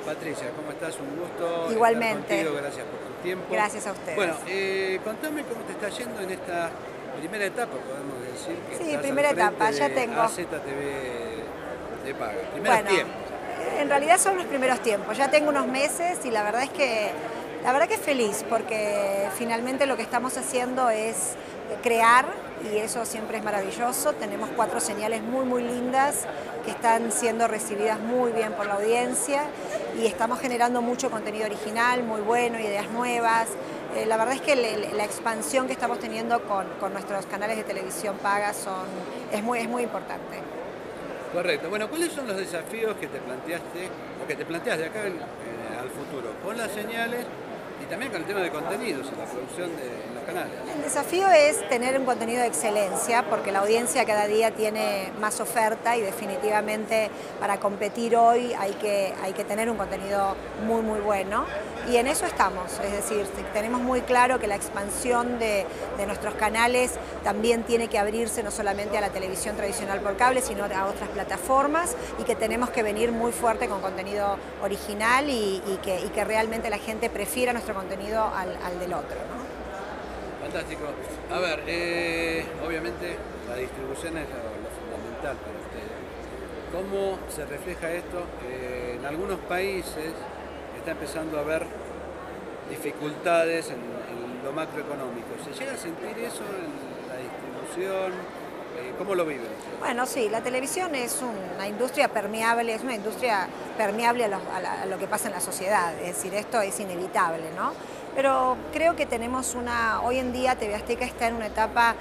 Patricia, ¿cómo estás? Un gusto Igualmente. estar contigo, gracias por tu tiempo. Gracias a ustedes. Bueno, contame cómo te está yendo en esta primera etapa, podemos decir, que Sí, estás primera al frente etapa, ya de tengo. AZTV de Paga. Primeros Bueno, tiempos. en realidad son los primeros tiempos, ya tengo unos meses y la verdad que feliz porque finalmente lo que estamos haciendo es crear y eso siempre es maravilloso. Tenemos 4 señales muy lindas que están siendo recibidas muy bien por la audiencia y estamos generando mucho contenido original, muy bueno, ideas nuevas. La verdad es que la expansión que estamos teniendo con nuestros canales de televisión paga es muy importante. Correcto. Bueno, ¿cuáles son los desafíos que te planteaste o que te planteas de acá al futuro con las señales y también con el tema de contenidos y la producción de los canales? El desafío es tener un contenido de excelencia porque la audiencia cada día tiene más oferta y definitivamente para competir hoy hay que tener un contenido muy bueno y en eso estamos, es decir, tenemos muy claro que la expansión de nuestros canales también tiene que abrirse no solamente a la televisión tradicional por cable sino a otras plataformas y que tenemos que venir muy fuerte con contenido original y que realmente la gente prefiera nuestro contenido al del otro, ¿no? Fantástico. A ver, obviamente la distribución es lo fundamental para ustedes. ¿Cómo se refleja esto? En algunos países está empezando a haber dificultades en lo macroeconómico. ¿Se llega a sentir eso en la distribución? ¿Cómo lo viven? Bueno, sí, la televisión es una industria permeable, a lo que pasa en la sociedad, es decir, esto es inevitable, ¿no? Pero creo que tenemos hoy en día TV Azteca está en una etapa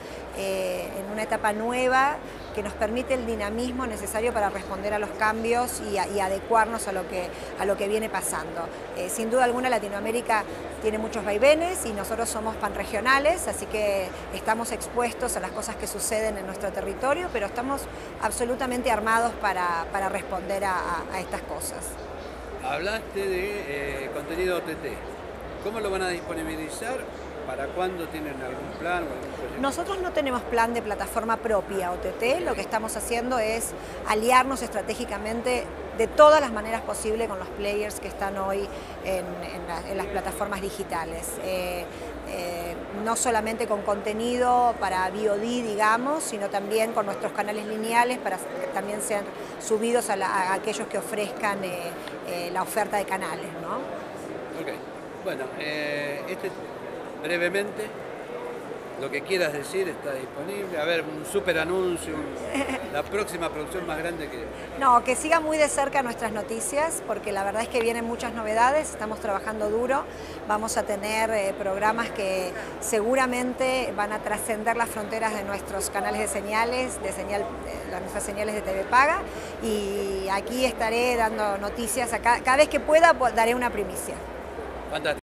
nueva que nos permite el dinamismo necesario para responder a los cambios y adecuarnos a lo que viene pasando. Sin duda alguna Latinoamérica tiene muchos vaivenes y nosotros somos panregionales, así que estamos expuestos a las cosas que suceden en nuestro territorio, pero estamos absolutamente armados para responder a estas cosas. Hablaste de contenido OTT. ¿Cómo lo van a disponibilizar? ¿Para cuándo tienen algún plan o algún proyecto? Nosotros no tenemos plan de plataforma propia OTT, lo que estamos haciendo es aliarnos estratégicamente de todas las maneras posibles con los players que están hoy en las plataformas digitales. No solamente con contenido para VOD, digamos, sino también con nuestros canales lineales para que también sean subidos a aquellos que ofrezcan la oferta de canales, ¿no? Ok. Bueno, brevemente, lo que quieras decir está disponible. A ver, un super anuncio, la próxima producción más grande que... No, que siga muy de cerca nuestras noticias, porque la verdad es que vienen muchas novedades, estamos trabajando duro, vamos a tener programas que seguramente van a trascender las fronteras de nuestros canales de señales, nuestras señales de TV Paga, y aquí estaré dando noticias, cada vez que pueda daré una primicia. Fantástico.